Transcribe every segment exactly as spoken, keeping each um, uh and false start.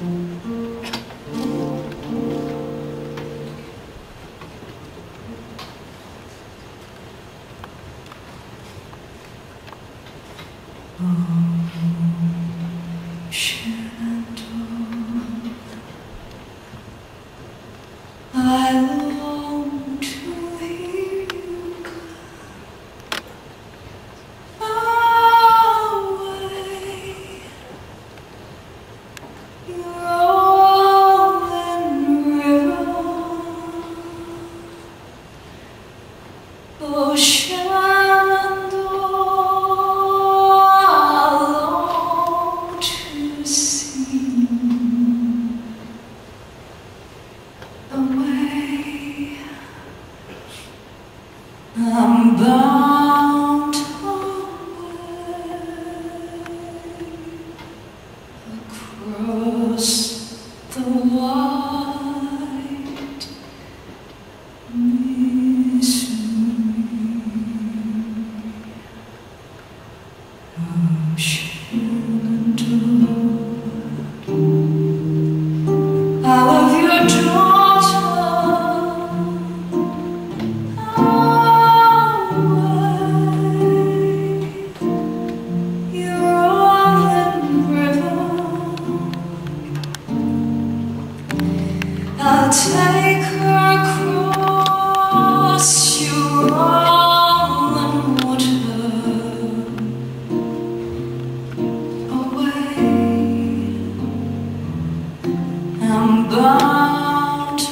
I long to hear you come away. You're rolling river, ocean door, I long to see away. I'm bound away across the wide misery ocean door. I love your daughter. I'll take her across your rolling water away. I'm bound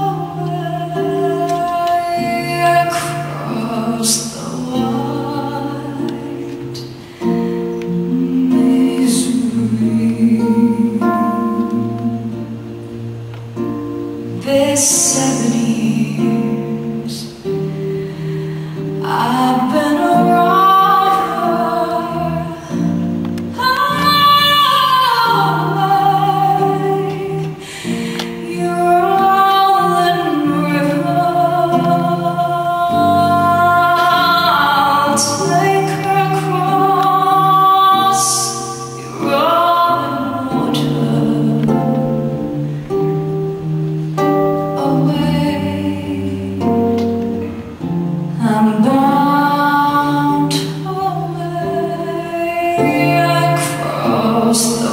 away across the wide misery. This seven years I've been a rover away. You're rolling river, I'll take her across your rolling water. I'm bound away across the